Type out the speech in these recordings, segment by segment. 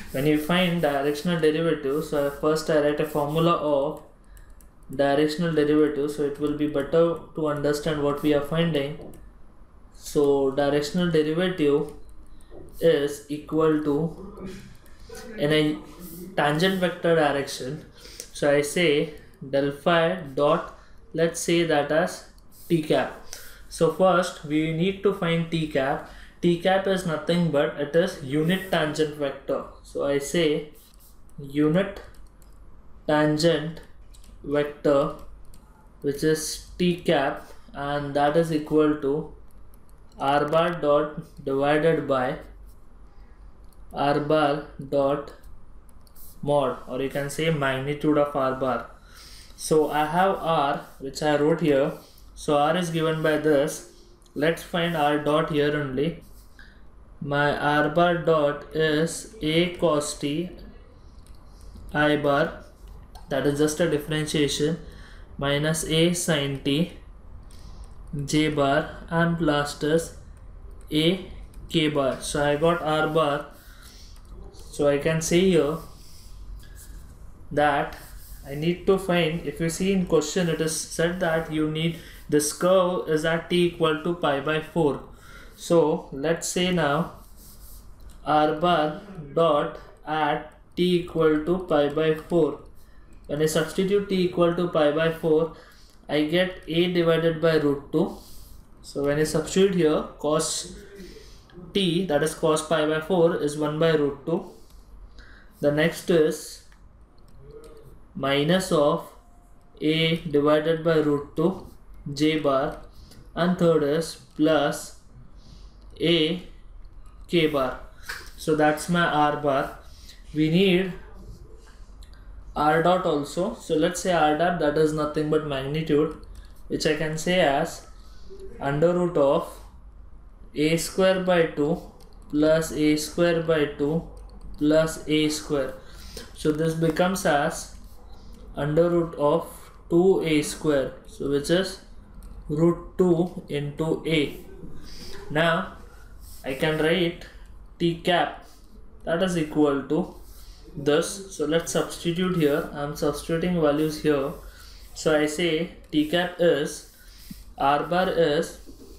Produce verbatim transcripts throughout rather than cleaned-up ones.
When you find directional derivative, so first I write a formula of directional derivative, so it will be better to understand what we are finding. So directional derivative is equal to, in a tangent vector direction, so I say del phi dot, let's say that as t cap. So first we need to find t cap. T cap is nothing but it is unit tangent vector. So I say unit tangent vector, which is t cap, and that is equal to r bar dot divided by r bar dot mod, or you can say magnitude of r bar. So I have r, which I wrote here. So r is given by this. Let's find r dot here only. My r bar dot is a cos t I bar, that is just a differentiation, minus a sin t j bar, and plus this a k bar. So I got r bar. So I can say here that I need to find, if you see in question it is said that you need, this curve is at t equal to pi by four. So let's say now r bar dot at t equal to pi by four. When I substitute t equal to pi by four, I get a divided by root two. So when I substitute here, cos t, that is cos pi by four, is one by root two. The next is minus of a divided by root two j bar, and third is plus a k bar. So that's my r bar. We need r dot also. So let's say r dot, that is nothing but magnitude, which I can say as under root of a square by two plus a square by two plus a square. So this becomes as under root of two a square, so which is root two into a. Now I can write t cap, that is equal to this. So let's substitute here. I am substituting values here. So I say t cap is, r bar is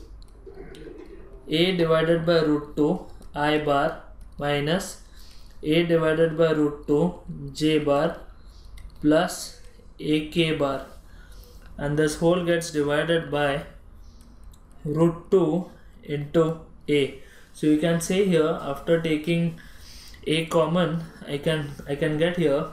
a divided by root two I bar minus a divided by root two j bar plus a k bar, and this whole gets divided by root two into a. So you can say here, after taking a common, I can I can get here,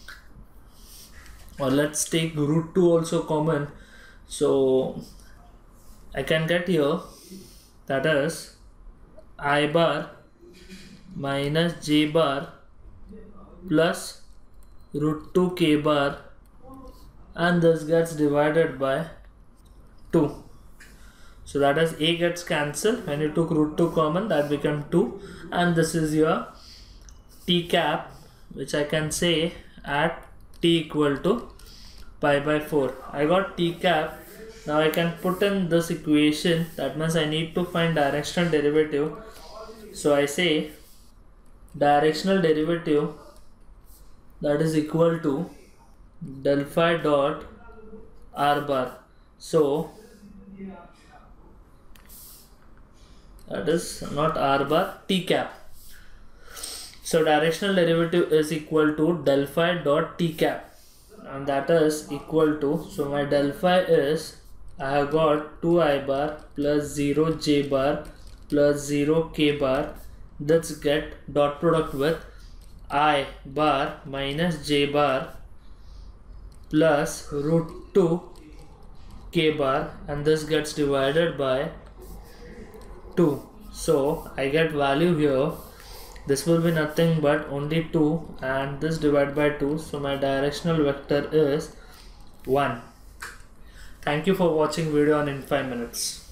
or let's take root two also common. So I can get here, that is I bar minus j bar plus root two k bar, and this gets divided by two. So that is a gets cancelled. When you took root two common, that become two, and this is your t cap, which I can say at t equal to pi by four. I got t cap. Now I can put in this equation. That means I need to find directional derivative. So I say directional derivative, that is equal to del phi dot r bar. So that is not r bar, t cap. So directional derivative is equal to del phi dot t cap, and that is equal to, so my del phi is, I have got two I bar plus zero j bar plus zero k bar. Let's get dot product with I bar minus j bar plus root two k bar, and this gets divided by two. So I get value here. This will be nothing but only two, and this divided by two. So my directional vector is one. Thank you for watching video on in five minutes.